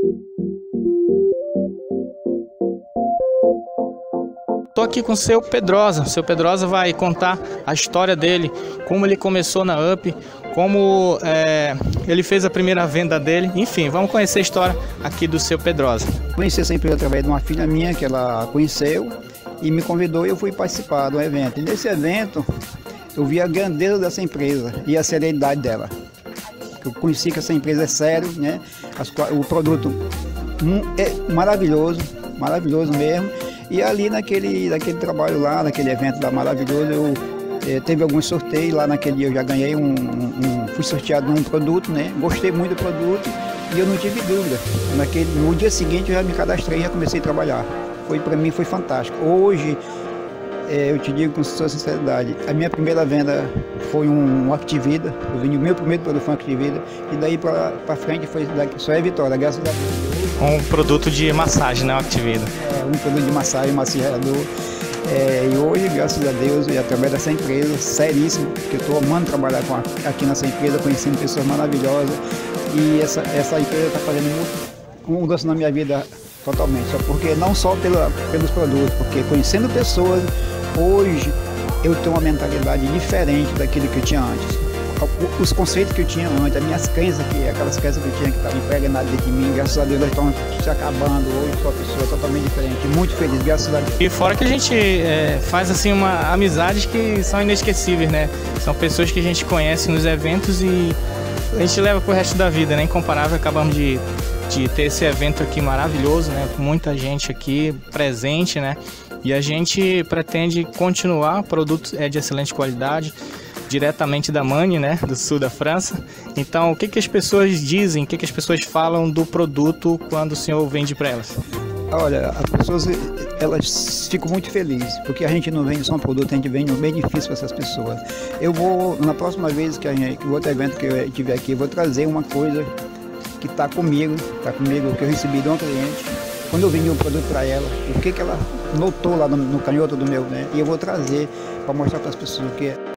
Estou aqui com o seu Pedrosa. O seu Pedrosa vai contar a história dele, como ele começou na UP, como ele fez a primeira venda dele. Enfim, vamos conhecer a história aqui do seu Pedrosa. Conheci essa empresa através de uma filha minha que ela conheceu e me convidou e eu fui participar do evento. E nesse evento eu vi a grandeza dessa empresa e a seriedade dela. Eu conheci que essa empresa é séria, né? O produto é maravilhoso, maravilhoso mesmo. E ali naquele trabalho lá, naquele evento lá maravilhoso, teve alguns sorteios lá naquele dia, eu já ganhei fui sorteado num produto, né? Gostei muito do produto e eu não tive dúvida. No dia seguinte eu já me cadastrei e já comecei a trabalhar. Para mim foi fantástico. Hoje, eu te digo com toda sinceridade, a minha primeira venda foi um Activida. O meu primeiro produto foi um Activida e daí para frente só é vitória, graças a Deus. Um produto de massagem, né, Activida? Um produto de massagem, massageador. E hoje, graças a Deus, e através dessa empresa, seríssima, que eu estou amando trabalhar aqui nessa empresa, conhecendo pessoas maravilhosas. E essa empresa está fazendo uma mudança na minha vida totalmente. Só porque, não só pelos produtos, porque conhecendo pessoas, hoje eu tenho uma mentalidade diferente daquilo que eu tinha antes. Os conceitos que eu tinha antes, as minhas crenças, aquelas crenças que eu tinha que estavam impregnadas dentro de mim, graças a Deus elas estão se acabando. Hoje sou uma pessoa totalmente diferente, muito feliz, graças a Deus. E fora que a gente faz assim amizades que são inesquecíveis, né? São pessoas que a gente conhece nos eventos e a gente leva pro resto da vida, né? Incomparável, acabamos de ter esse evento aqui maravilhoso, né? Com muita gente aqui presente, né? E a gente pretende continuar, produto de excelente qualidade, diretamente da Magne, né, do sul da França. Então, o que as pessoas dizem, o que as pessoas falam do produto quando o senhor vende para elas? Olha, as pessoas, elas ficam muito felizes, porque a gente não vende só um produto, a gente vende um benefício para essas pessoas. Eu vou, na próxima vez que o outro evento que eu tiver aqui, eu vou trazer uma coisa que está comigo, que eu recebi de uma cliente. Quando eu vendi um produto para ela, o que ela notou lá no canhoto do meu, né? E eu vou trazer para mostrar para as pessoas o que é.